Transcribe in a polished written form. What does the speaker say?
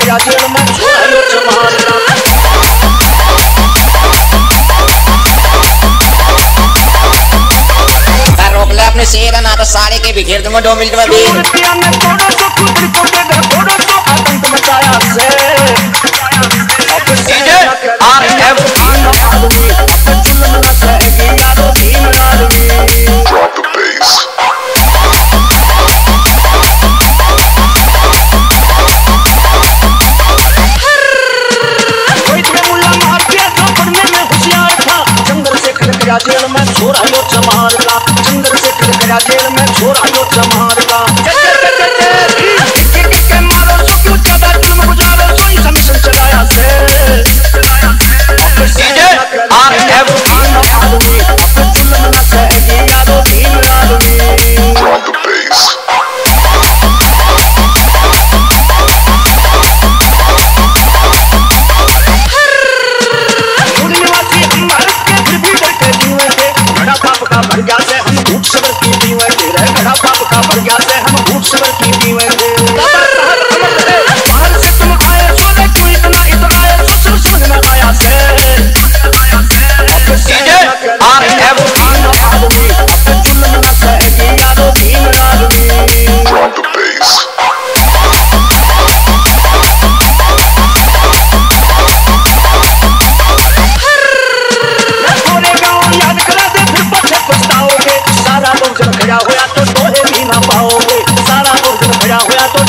गया जेल में छोड़ा लो चमार का। रोक ले अपने शेर ना तो सारे के बिखेर दूंगा 2 मिनट में भी। आतंक मचाया से जेल में छोड़ा लो चमार का। चंद्रशेखर गया जेल में छोड़ा लो चमार का। मारो सो क्यों ज्यादा जुल्म गुजारो सो ऐसा मिशन चलाया से आदमी अब जुल्म न सहेगी यादो भीम आदमी। भर गया से हम भूख सबर की दीवार दे रहे घड़ा पाप का भर गया से हम भूख सबर की दीवार दे। बाहर से तुम आए सो दे क्यों इतना आए सो सब समझ में आया से आदमी अब जुल्म न सहेगी यादो भीम आदमी। सारा बोझ भरा होया तो तोहे भी ना पाओगे। सारा बोझ भरा होया तो